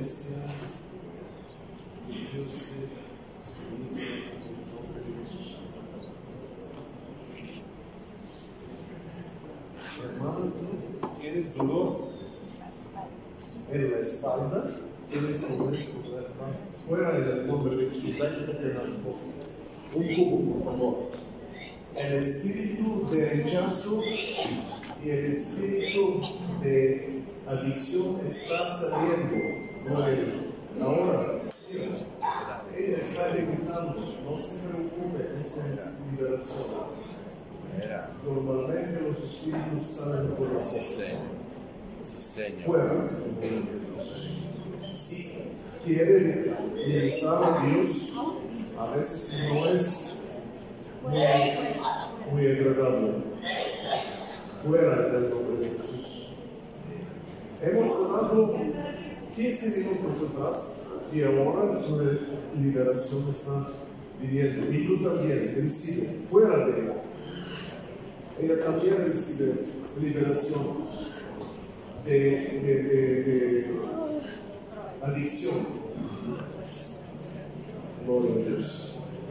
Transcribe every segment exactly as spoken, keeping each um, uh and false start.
iglesia, Dios te bendiga en el nombre de Jesús. Hermano, ¿tú tienes dolor en la espalda? ¿Tienes dolor en la espalda? Fuera del nombre de Jesús, dale un cubo, por favor. El espíritu de rechazo y el espíritu de adicción está saliendo. No es. Ahora, mira, ella está gritando, no se preocupe, esa es liberación. Normalmente los espíritus salen por la boca. Fuera. Si quiere ministrar a Dios, a veces no es muy, muy agradable. Fuera del nombre de Jesús. Hemos orado quince minutos atrás y ahora la liberación está viniendo. Y tú también, recibe, fuera de ella. Ella también recibe liberación de, de, de, de adicción. Gloria a Dios.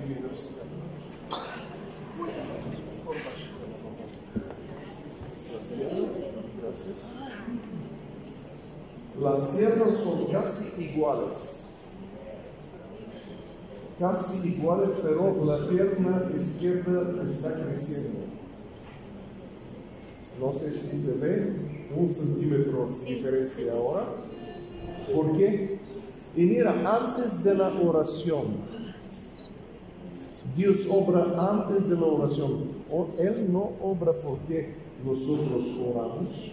Las piernas son casi iguales, casi iguales, pero la pierna izquierda está creciendo. No sé si se ve un centímetro de diferencia ahora. ¿Por qué? Y mira, antes de la oración, Dios obra antes de la oración. Él no obra porque nosotros oramos.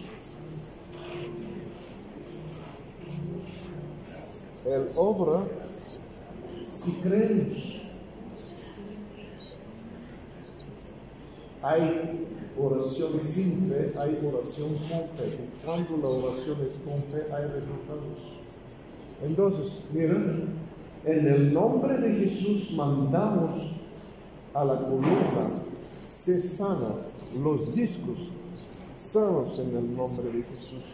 Él obra si creemos. Hay oración sin fe, hay oración con fe. Y cuando la oración es con fe, hay resultados. Entonces, miren, en el nombre de Jesús mandamos a la columna, se sana, los discos sanos en el nombre de Jesús.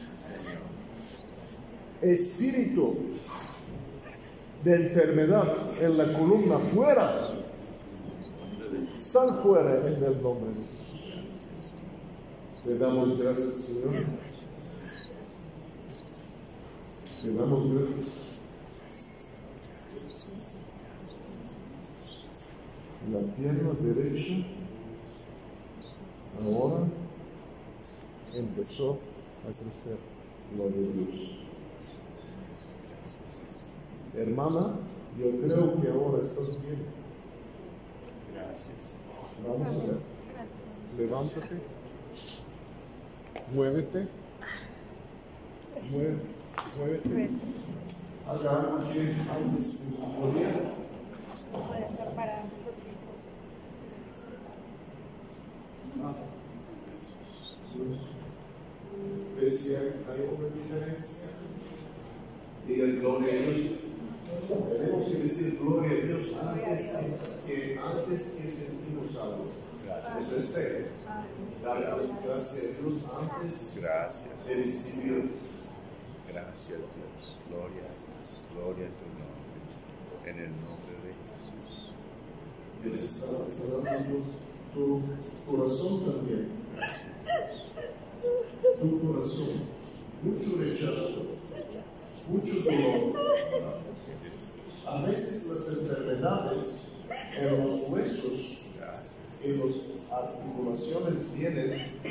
Espíritu de enfermedad en la columna fuera, sal fuera en el nombre de Jesús. Le damos gracias, Señor. Le damos gracias. La pierna derecha ahora empezó a crecer. Gloria a Dios. Hermana, yo creo que ahora estás bien. Gracias. Vamos a ver. Levántate. Muévete. Muévete. Muévete. Haga algo que antes no podía. Puede estar para mucho tiempo. ¿Ves si hay alguna diferencia? Diga gloria a Dios. Tenemos que decir gloria a Dios antes que, que, antes que sentimos algo. Eso es fe. Darle gracias a Dios antes Gracias. de recibir. Gracias, Dios. Gloria a Dios. Gloria a tu nombre. En el nombre de Jesús. Dios está sanando tu, tu corazón también. Tu corazón. Mucho rechazo. Mucho dolor. A veces las enfermedades en los huesos, en las articulaciones vienen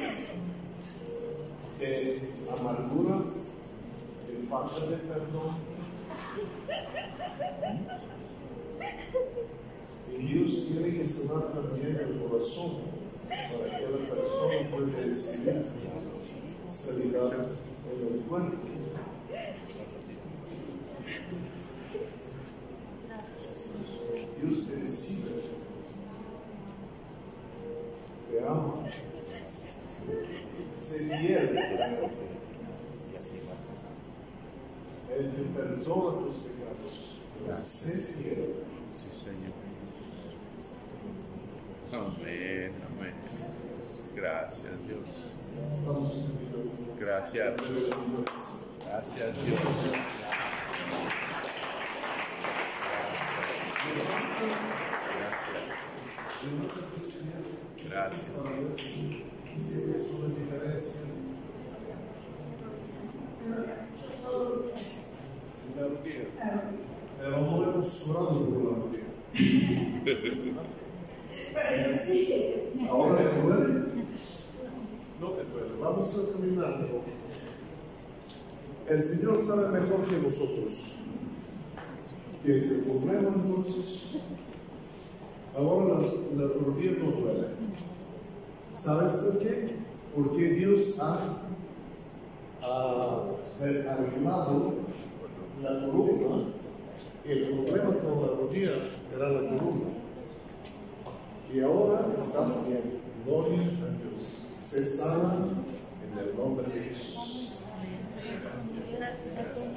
de amargura, de falta de perdón. Y Dios tiene que sanar también el corazón para que la persona pueda recibir sanidad en el cuerpo. Dios te recibe, te ama, se fiel, Él te perdona tus pecados, se fiel. Sí, Señor. Amén, amén. Gracias, Dios. Vamos a pedir. Gracias. Gracias, Dios. rodilla. Pero no hemos orado por la rodilla. ¿Ahora le duele? No te duele. Vamos a caminar. El Señor sabe mejor que nosotros que es el problema. Entonces, ahora la, la rodilla no duele. ¿Sabes por qué? Porque Dios ha, ha arreglado la columna. El problema con la rodilla era la columna. Y ahora estás bien. Gloria a Dios. Se sana en el nombre de Jesús. Gracias.